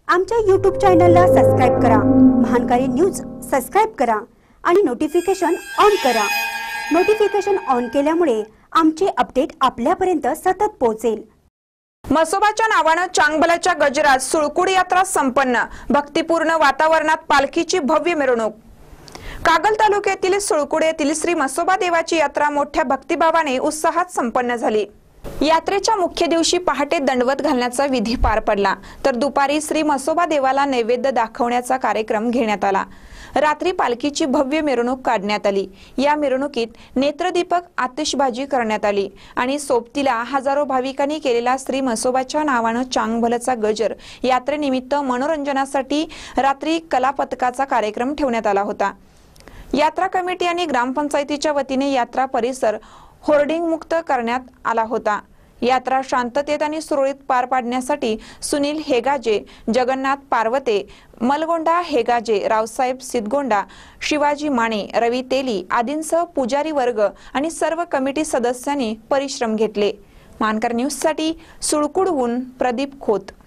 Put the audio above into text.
आमच्या YouTube चॅनलला subscribe करा, महानकारी न्यूज सबस्क्राइब करा आणि नोटिफिकेशन ऑन करा। नोटिफिकेशन ऑन केल्यामुळे आमचे अपडेट आपल्यापर्यंत सतत पोहोचेल। मसोबाच्या नावाने चांगभलच्या गजरात सुळकुड यात्रा संपन्न, भक्तिपूर्ण वातावरणात पालखीची भव्य मिरवणूक। कागल तालुक्यातील सुळकुड येथील श्री मसोबा देवाची यात्रा मोठ्या भक्तिभावाने उत्साहात संपन्न झाली। यात्रेच्या मुख्य दिवशी पहाटे दंडवत घालण्याचा विधी पार पडला, तर दुपारी श्री मसोबा देवाला नैवेद्य दाखवण्याचा कार्यक्रम घेण्यात आला। रात्री पालखीची भव्य मिरवणूक काढण्यात आली। या मिरवणुकीत नेत्रदीपक आतिषबाजी करण्यात आली आणि सोबतीला हजारो भाविकांनी केलेला श्री मसोबाच्या नावाने चांगभलचा गजर यात्रेनिमित्त मनोरंजनासाठी रात्री कला पथकाचा कार्यक्रम ठेवण्यात आला होता। यात्रा कमिटी आणि ग्रामपंचायतीच्या वतीने यात्रा परिसर होर्डिंग मुक्त करण्यात आला होता। यात्रा शांततेत आणि सुरळीत पार पाडण्यासाठी सुनील हेगाजे, जगन्नाथ पार्वते, मलगोंडा हेगाजे, रावसाहेब सिद्धगोंडा, शिवाजी माने, रवी तेली आदींसह पुजारी वर्ग आणि सर्व कमिटी सदस्यांनी परिश्रम घेतले। मानकर न्यूज साठी सुळकुडहून प्रदीप खोत।